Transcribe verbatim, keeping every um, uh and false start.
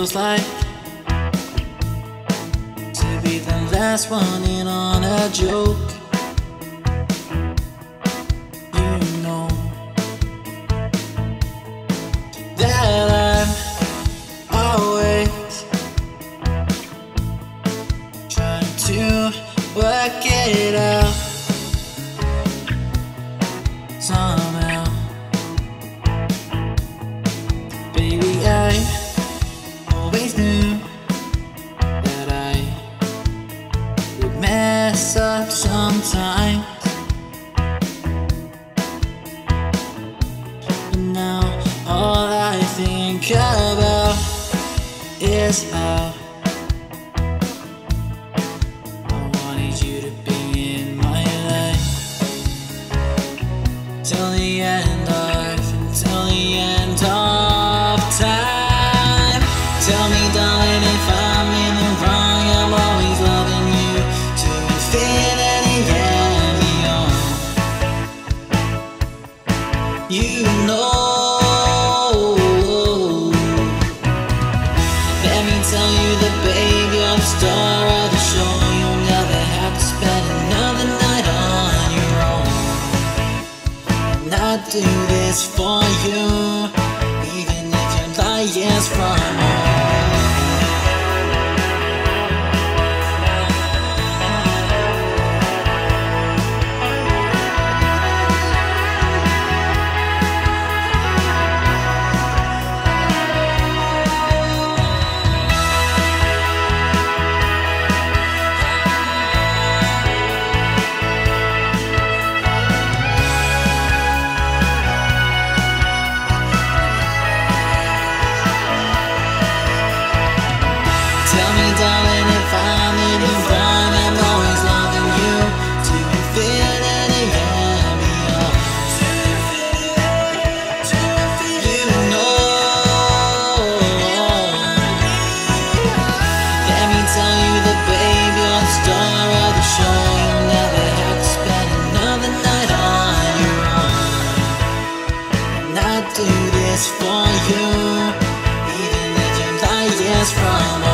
feels like to be the last one in on a joke. You know that I'm always trying to work it out somehow. Baby, I always knew that I would mess up sometimes, but now all I think about is how I wanted you to be in my life till the end of, till the end of time. Tell me, darling, if I'm in the wrong. I'm always loving you to infinity and beyond. You know. Let me tell you that, baby, you're the star of the show. You'll never have to spend another night on your own. And I do this for you, even if you're Lightyears from home. Tell me, darling, if I'm in the wrong. I'm always loving you to infinity and beyond. You know. Let me tell you that, baby, you're the star of the show. You'll never have to spend another night on your own. And I do this for you, even if you're Lightyears from home.